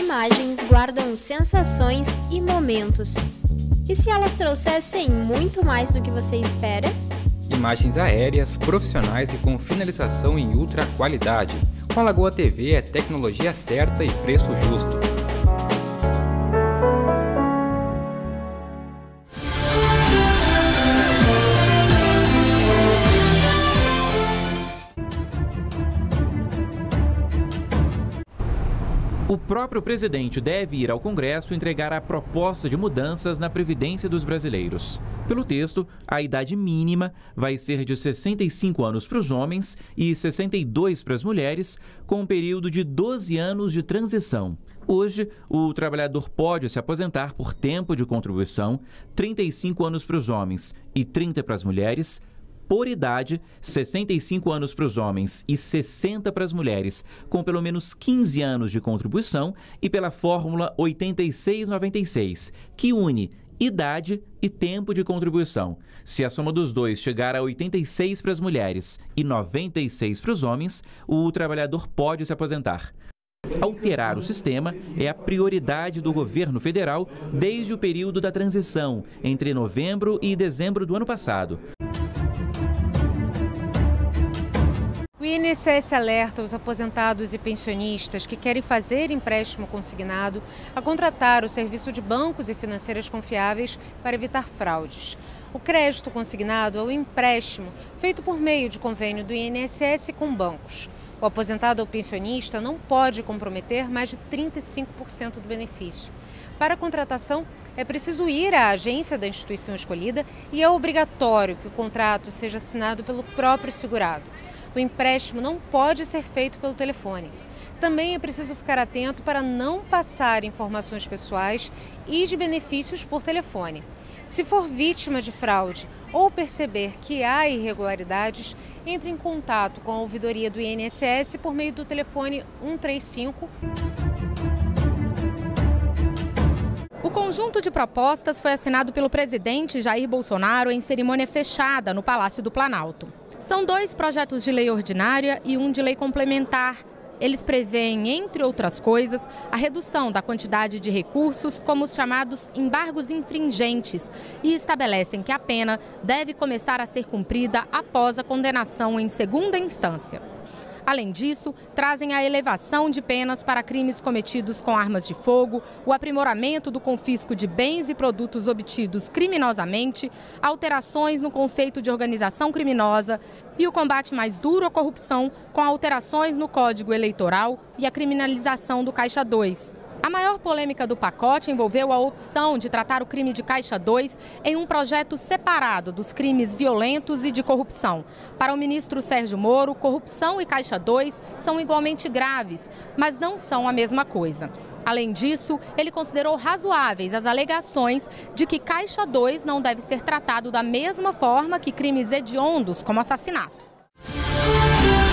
imagens guardam sensações e momentos. E se elas trouxessem muito mais do que você espera? Imagens aéreas, profissionais e com finalização em ultra qualidade. Com a Lagoa TV é tecnologia certa e preço justo. O próprio presidente deve ir ao Congresso entregar a proposta de mudanças na Previdência dos brasileiros. Pelo texto, a idade mínima vai ser de 65 anos para os homens e 62 para as mulheres, com um período de 12 anos de transição. Hoje, o trabalhador pode se aposentar por tempo de contribuição, 35 anos para os homens e 30 para as mulheres, por idade, 65 anos para os homens e 60 para as mulheres, com pelo menos 15 anos de contribuição, e pela fórmula 8696, que une idade e tempo de contribuição. Se a soma dos dois chegar a 86 para as mulheres e 96 para os homens, o trabalhador pode se aposentar. Alterar o sistema é a prioridade do governo federal desde o período da transição, entre novembro e dezembro do ano passado. O INSS alerta os aposentados e pensionistas que querem fazer empréstimo consignado a contratar o serviço de bancos e financeiras confiáveis para evitar fraudes. O crédito consignado é o empréstimo feito por meio de convênio do INSS com bancos. O aposentado ou pensionista não pode comprometer mais de 35% do benefício. Para a contratação, é preciso ir à agência da instituição escolhida e é obrigatório que o contrato seja assinado pelo próprio segurado. O empréstimo não pode ser feito pelo telefone. Também é preciso ficar atento para não passar informações pessoais e de benefícios por telefone. Se for vítima de fraude ou perceber que há irregularidades, entre em contato com a ouvidoria do INSS por meio do telefone 135. O conjunto de propostas foi assinado pelo presidente Jair Bolsonaro em cerimônia fechada no Palácio do Planalto. São 2 projetos de lei ordinária e um de lei complementar. Eles prevêem, entre outras coisas, a redução da quantidade de recursos, como os chamados embargos infringentes, e estabelecem que a pena deve começar a ser cumprida após a condenação em segunda instância. Além disso, trazem a elevação de penas para crimes cometidos com armas de fogo, o aprimoramento do confisco de bens e produtos obtidos criminosamente, alterações no conceito de organização criminosa e o combate mais duro à corrupção, com alterações no Código Eleitoral e a criminalização do Caixa 2. A maior polêmica do pacote envolveu a opção de tratar o crime de Caixa 2 em um projeto separado dos crimes violentos e de corrupção. Para o ministro Sérgio Moro, corrupção e Caixa 2 são igualmente graves, mas não são a mesma coisa. Além disso, ele considerou razoáveis as alegações de que Caixa 2 não deve ser tratado da mesma forma que crimes hediondos como assassinato.